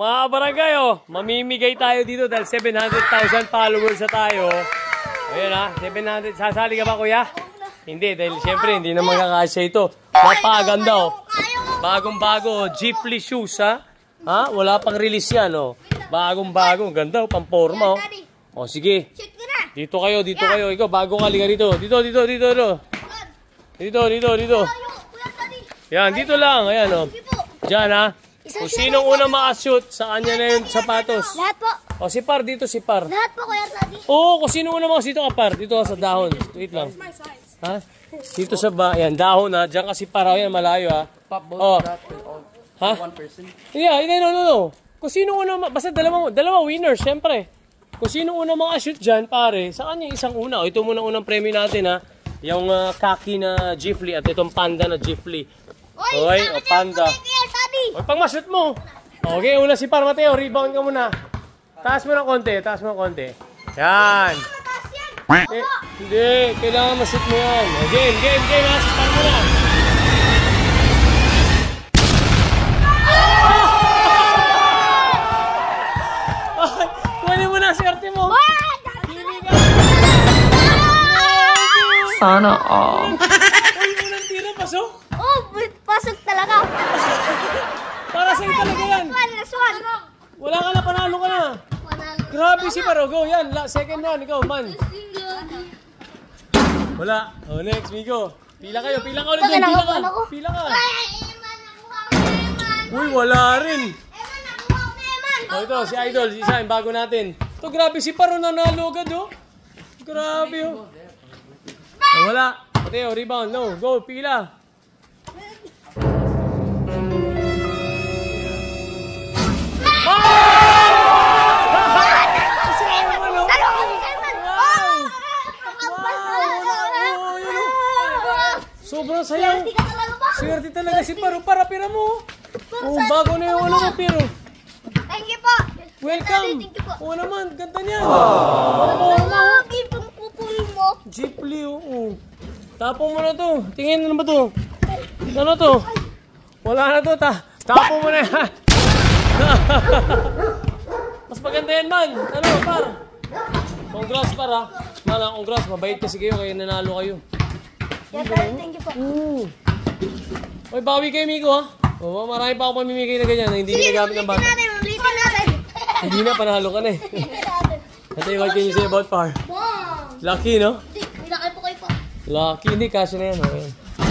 mga barangay, mamimigay tayo dito dahil 700,000 followers na tayo. Ayan ha, 700. Sasali ka ba, kuya? Hindi, dahil siyempre hindi na magkakasya ito. Napakaganda, bagong-bago, Gifly shoes, ha? Ha? Wala pang release yan, Bagong-bago, ganda, pamporma, sige. Dito kayo. Ikaw, bago ka, liga dito. Dito. Yan, dito lang, ayan, Diyan, ha? Kung sinong unang makashoot, sa kanya na yung sapatos. Lahat po. Si Par, dito si Par. Lahat po, Kuya Daddy. Oo, kung sinong unang makashoot, dito ka, Par. Dito ka sa dahon. Wait lang. Ha? Dito sa ayan, dahon, ha? Diyan kasi Par, ayan, malayo, ha? Ha? Yeah, no. Kung sino unang, basta dalawa winner, syempre. Kung sino unang makashoot dyan, pare, sa kanya isang una. Ito muna unang premyo natin, ha? Yung khaki na Gifly at itong panda na Gifly. Okay, panda. O, pang mashoot mo. Okay, una si Par Mateo, rebound ka muna. Taas mo ng konti. Yan. Hindi, kailangan mashoot mo yan. Game, ha? Si Par mo na. Kunin mo na, swerte mo. Sana all. Uy, unang tira, pasok. Pasok talaga. Para sa'yo talaga yan. Wala ka na, panalo ka na. Grabe si Paro, go, yan. Second one, ikaw, man. Wala. Next, Migo. Pila kayo ulit dyan. Pila ka. Uy, wala rin. Ito, si Idol, si Isain, bago natin. Ito, grabe si Paro, nanalo agad, Grabe, wala. Mateo, rebound. No, go, pila. Sobrang sayang. Swerte talaga si Paro. Para pira mo. Bago na yung mo, Piro. Thank you po. Welcome. Oo naman, ganda niyan. Gifly, Tapong mo na to. Tingin na ba to? Ano to? Wala na to. Tapong mo na yan. Mas maganda yan, man. Ano, Par? Congrats, Par, ha? Congrats. Mabait kasi kayo. Kaya nanalo kayo. Thank you po. Oy, bawi kayo, Miko, ha? Marami pa ako pamimigay na ganyan. Hindi ginagamit ng bata. Ulitin natin. Hindi na, panalo ka na eh. Ate, what can you say about Par? Lucky, no? Hindi, po kayo po. Lucky, hindi. Kasi na yan.